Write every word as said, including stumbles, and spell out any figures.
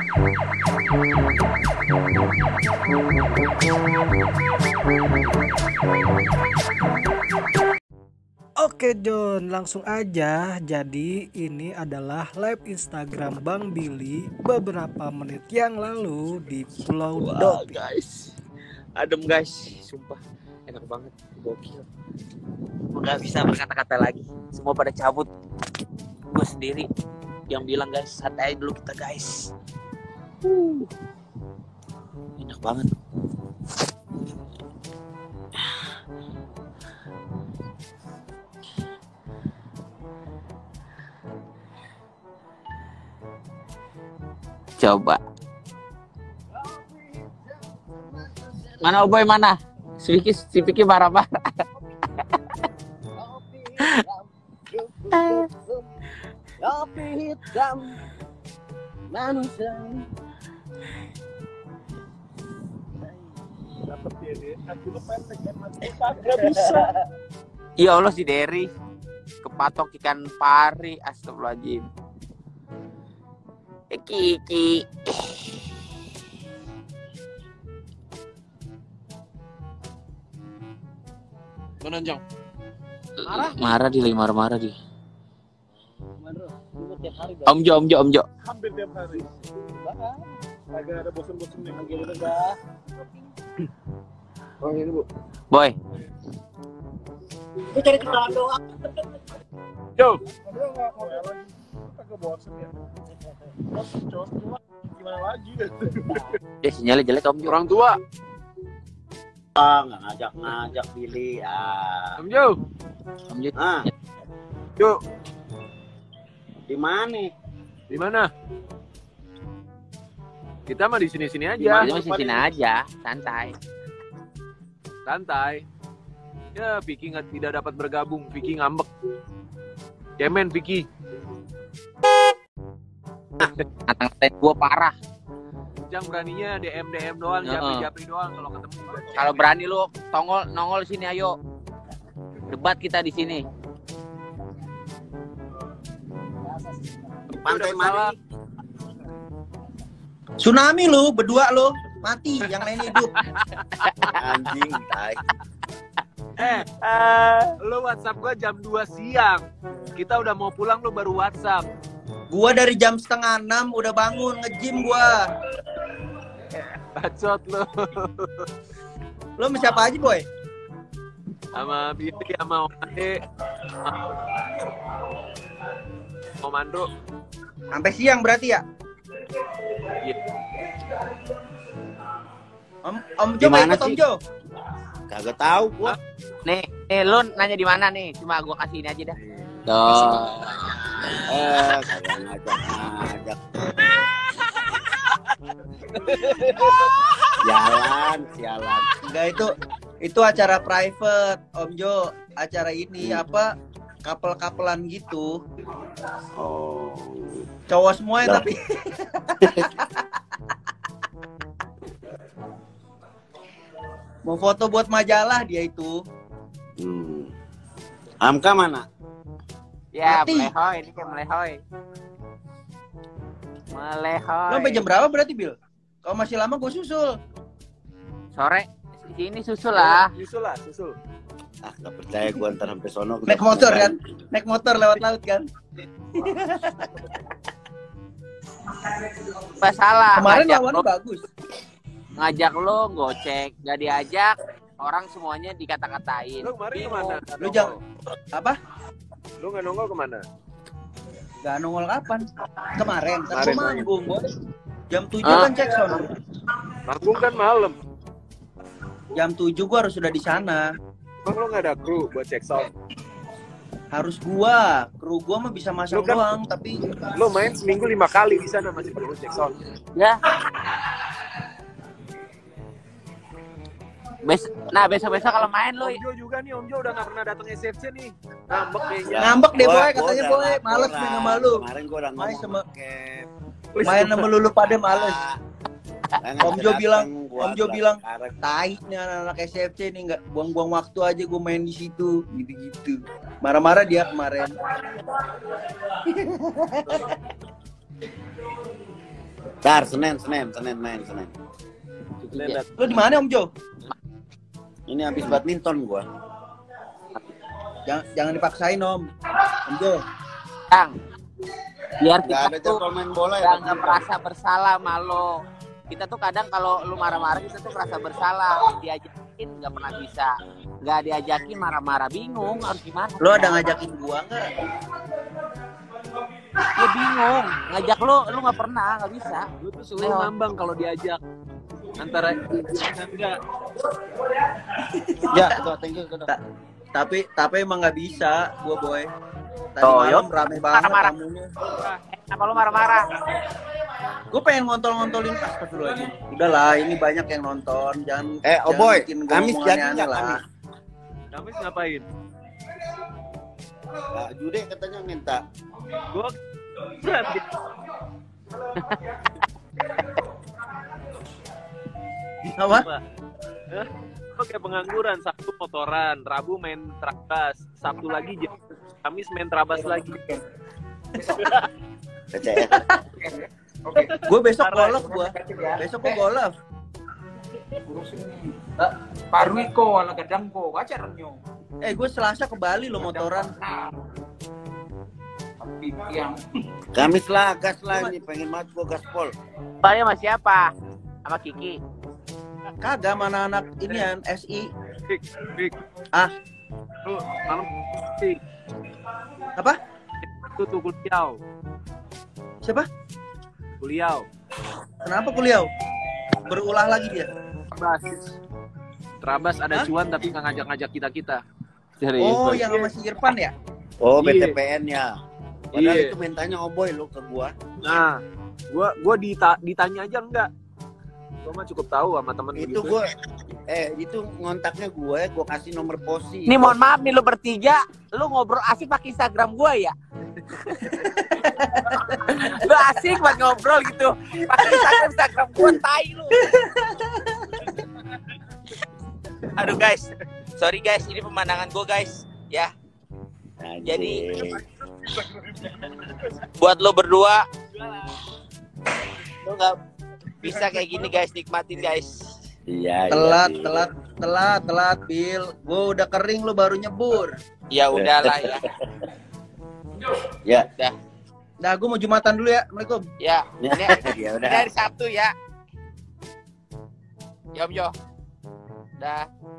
Oke John, langsung aja. Jadi ini adalah live Instagram Bang Billy beberapa menit yang lalu di Pulau Wah, Doti. guys, adem guys, sumpah enak banget, gokil. Gue nggak bisa berkata-kata lagi, semua pada cabut. Gue sendiri yang bilang guys, santai dulu kita guys. Uh, enak banget. Coba. Mana Oboy mana? Si Vicky, si Vicky marah-marah. Kopi hitam manusia. Dapat dia, aku lepas gak bisa. Ya Allah si Derry kepatok ikan pari, astagfirullahaladzim. Eh, Kiki. Mana Jang? Marah? Marah di lagi marah-marah di. Tiap hari Om Jo, Om Jo, Om Jo. hampir tiap hari. Agak ada bosan-bosan nih lagi udah. Oh ini Bu. Boy. Gue cari kenalan doang. Yo. Dia enggak mau lagi. Agak bosan ya. Bosan cowok gimana lagi? Ya sinyalnya jelek Om Jo. Orang tua. Ah, nggak ngajak-ngajak Billy. Ah. Om Jo. Om Jo. Ah, Yo. di mana? Di mana? Kita mah di sini-sini aja. Dia masih sini aja, santai. Santai. Ya, Vicky nggak tidak dapat bergabung. Vicky ngambek. Cemen Vicky. Ngata-ngatain gua parah. Jang beraninya D M D M doang, Uh-uh. japri-japri doang kalau ketemu. Kalau berani lu tongol nongol sini ayo. Debat kita di sini. Pantai Udah mana? salah. Tsunami lu, berdua lu, mati, yang lain hidup. Anjing, tai. Eh, lu WhatsApp gua jam dua siang. Kita udah mau pulang lu baru WhatsApp. Gua dari jam setengah enam udah bangun nge-gym gua. Bacot lu. Lu sama siapa aja, Boy? Sama Billy, sama Om Ade, Om Andro. Sampai siang berarti ya? Iya. Om Om Jo Gimana ikut Om sih? Jo. Kagak tahu gua. Nih, nih lu nanya di mana nih? Cuma gua kasih ini aja dah. Tuh. Eh, kagak ngajak-ngajak. Jalan, sialan. Enggak, itu itu acara private, Om Jo. Acara ini apa? Couple-couplean gitu. Oh. Cowok semua ya Lah. tapi. Mau foto buat majalah dia itu. Hmm. Hamka mana? Ya, Mati. melehoy, ini kayak melehoy. Melehoy. Lu sampai jam berapa berarti, Bil? Kalau masih lama gue susul. Sore sini susul lah. Susul lah, susul. Ah, gak percaya gua ntar sampai sono. Naik motor kan? Naik motor lewat laut kan? Pas salah. Kemarin ngajak lawannya lu, bagus. ngajak lu gocek, gak diajak. Orang semuanya dikata-katain. Lu kemarin Bingung. kemana? Lu jangan apa? Lu nggak nongol kemana? Gak nongol kapan? Kemarin, kan Kemarin, gua manggung. Jam tujuh Ah. kan cek sono. Manggung kan malam. Jam tujuh gua harus sudah di sana. Emang lu nggak ada kru buat cek sound? Harus gua, kru gua mah bisa masang Lu kan- doang, tapi Lu main seminggu lima kali di sana masih perlu cek sound. Ya. Bes nah besok-besok kalau main lu Om Jo juga nih, Om Jo udah nggak pernah datang S F C nih. Ngambek kayaknya. ngambek deh Gua- boy, gua katanya udah boy, lapor males lah. main sama lu. Kemarin gua udah Main ngomong sama Cap. main sama lulu pada males. Nah, Om Jo datang, bilang, gua Om Jo bilang, bilang, "Karek." tai nih anak-anak S F C nih nggak buang-buang waktu aja gue main di situ, gitu-gitu. Marah-marah dia kemarin. Tar, Senin, Senin, Senin main, Senin. Iya. Lu di mana Om Jo? Ini habis badminton gua. Jangan jangan dipaksain Om. Om Jo. Kang, biar Gak kita ada tuh jadwal main bola ya. nggak nggak merasa bersalah malu. Kita tuh kadang kalau lu marah-marah kita tuh merasa bersalah, diajakin nggak pernah bisa, nggak diajakin marah-marah, bingung harus gimana. Lu ada ngajakin gua enggak? Ya bingung, ngajak lu, lu nggak pernah, nggak bisa. Lu tuh selalu ngambang kalau diajak antara enggak. Ya, tuh, thank you. Tuh. Ta- tapi tapi emang nggak bisa gua boy. Tadi Oh, malam rame banget Marah-marah. tamunya. Eh, kenapa lu marah-marah? Gue pengen ngontol-ngontolin pas pas dulu lagi. Udahlah, ini banyak yang nonton, jangan. Eh, oh jangan boy, bikin gua Kamis ngomong jadi aneh-aneh nggak lah. Kamis? Kamis ngapain? Pak Jude katanya minta. Gua berat dia. Apa? Hah? Gua kayak pengangguran, Sabtu motoran, Rabu main trabas, Sabtu lagi jam, Kamis main trabas lagi. P C S. Gue besok golf gua. Besok gua golf. Parwi ko, ala gadang ko, kacar nyo. Eh, gue Selasa ke Bali lo motoran. Tapi yang Kamis lah, gas lah ini pengen banget gua gaspol. Soalnya sama siapa? Sama Kiki. Kagak mana anak inian S I. Big, big. Ah. Lu malam sih. Apa? Itu tuh kuliah. Siapa? Kuliah. Kenapa kuliah? Berulah lagi dia. Trabas. Trabas ada Hah? cuan tapi nggak ngajak-ngajak kita-kita. Jadi Oh, yang sama si Irfan ya? Oh, B T Iya. P N ya. Padahal Iya. itu mintanya Oboy lu ke gua. Nah, gua gua dita, ditanya aja enggak. Gua mah cukup tahu sama temen Itu gitu. gua eh itu ngontaknya gue, gua kasih nomor posi. Nih mohon maaf nih lu bertiga, lu ngobrol asik pakai Instagram gua ya. Lu asik banget ngobrol gitu. Pakai Instagram Instagram gua tai lu. Aduh guys, sorry guys, ini pemandangan gua guys, ya. Anjing. Jadi buat lo berdua, lo nggak bisa kayak gini guys, nikmatin guys. Iya, Telat, iya, telat, telat, telat, Bil. Gue udah kering lu baru nyebur. Ya udahlah ya, Ya. Nah, gue mau Jumatan dulu ya. Assalamualaikum. ya. Ya, Ini, ya ini udah. hari Sabtu ya. Ya Om Jo. Dah.